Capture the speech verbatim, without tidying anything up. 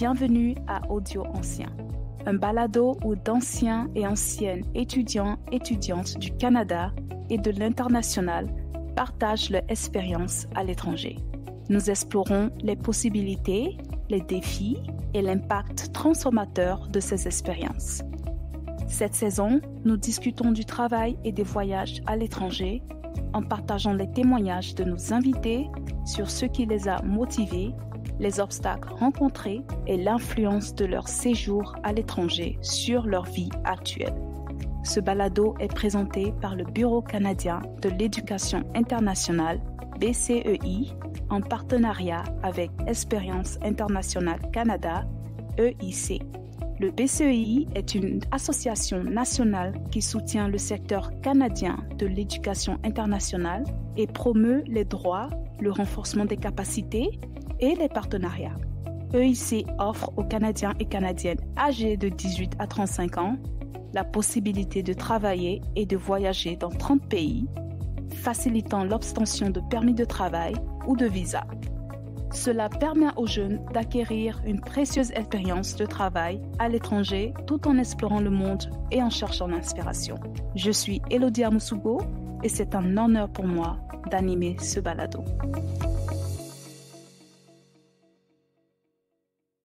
bienvenue à Audio Ancien, un balado où d'anciens et anciennes étudiants et étudiantes du Canada et de l'international partagent leur expérience à l'étranger. Nous explorons les possibilités, les défis et l'impact transformateur de ces expériences. Cette saison, nous discutons du travail et des voyages à l'étranger en partageant les témoignages de nos invités sur ce qui les a motivés, les obstacles rencontrés et l'influence de leur séjour à l'étranger sur leur vie actuelle. Ce balado est présenté par le Bureau canadien de l'éducation internationale, B C E I, en partenariat avec Expérience internationale Canada, E I C. Le B C E I est une association nationale qui soutient le secteur canadien de l'éducation internationale et promeut les droits, le renforcement des capacités et les partenariats. E I C offre aux Canadiens et Canadiennes âgés de dix-huit à trente-cinq ans la possibilité de travailler et de voyager dans trente pays, facilitant l'obtention de permis de travail ou de visa. Cela permet aux jeunes d'acquérir une précieuse expérience de travail à l'étranger tout en explorant le monde et en cherchant l'inspiration. Je suis Elodie Amusugo et c'est un honneur pour moi d'animer ce balado.